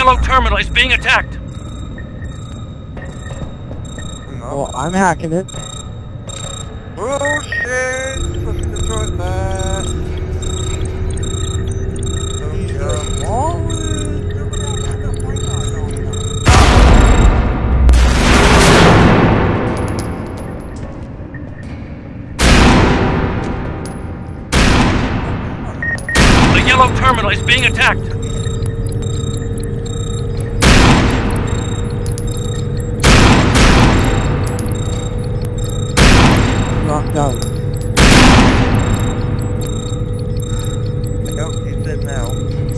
yellow terminal is being attacked. Well, I'm hacking it. Oh shit! Let's destroy that. The yellow terminal is being attacked. Knocked out. Nope, he's dead now.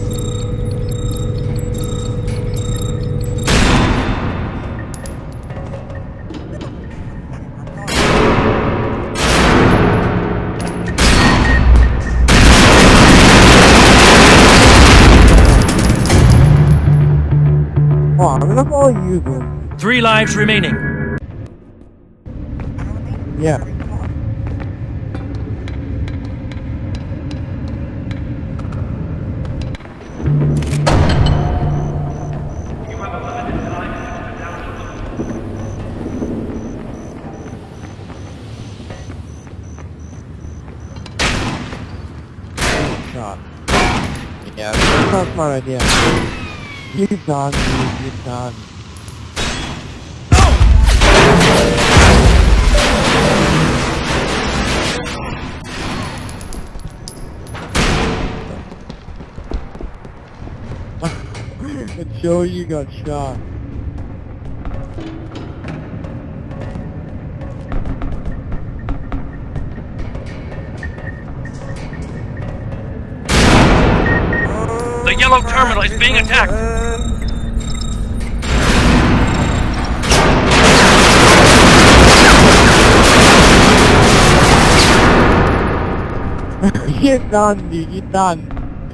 Oh, I'm gonna follow you, dude. 3 lives remaining. Yeah. Shot. Yeah, that's not a smart idea. He's done, dude. He's done. Joe, you got shot. The yellow terminal is being attacked. You're done, dude. You're done.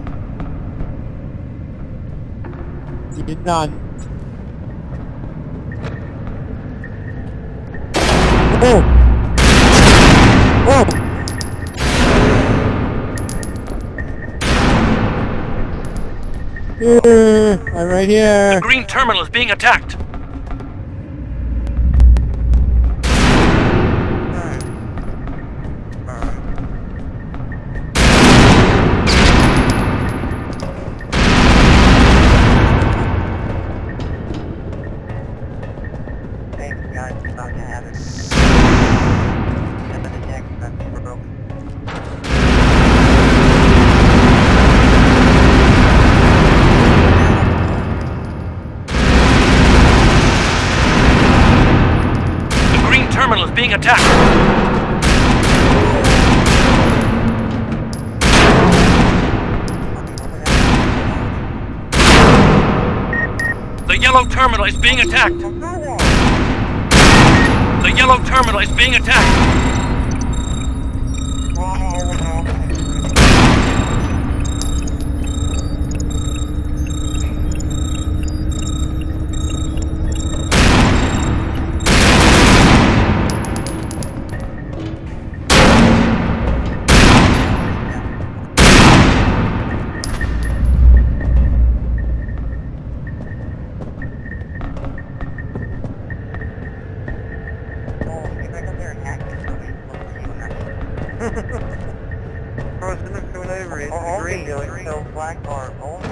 You're done. Oh! Oh! Here, I'm right here. The green terminal is being attacked. Thanks guys, it's about to happen. And then the next that's broken. Terminal is being attacked. The yellow terminal is being attacked. The yellow terminal is being attacked. Green, so black are only.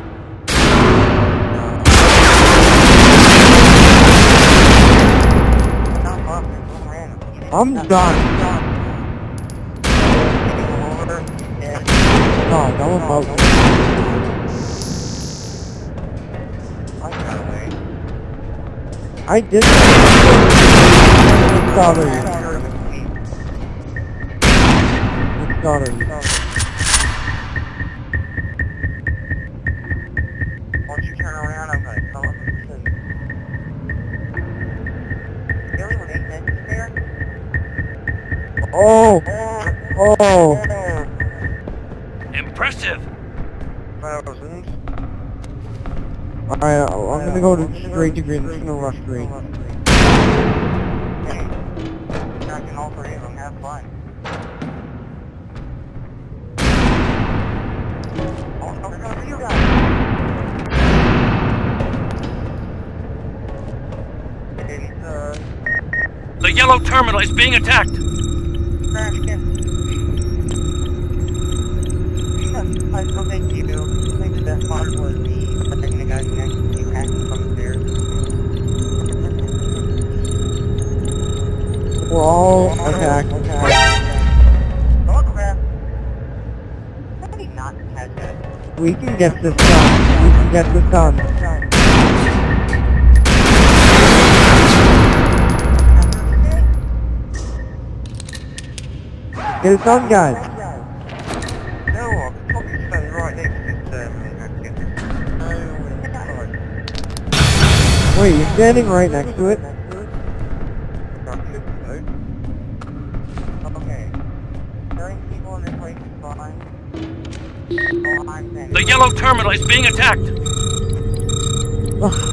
I'm done. No, that was about. I did. What start are you? What start are you? Once you turn around, I'm going to tell them to see. Really, with 8 minutes there? Oh! Oh! Impressive. Thousands. Alright, I'm gonna go straight to green. I'm just gonna rush green. Hey, tracking all 3 of them, have fun. Oh, you guys. The yellow terminal is being attacked. Crash can. I don't think you do. I think the best part was the guy next to you hacking from the stairs. We're all attacked. Oh crap. How did he not catch that? We can get this done. We can get this done. Get it done, guys. No, I'm probably standing right next to this Wait, you're standing right next to it? Okay. Killing people in this place is fine. Oh, I'm standing. The yellow terminal is being attacked. Ugh.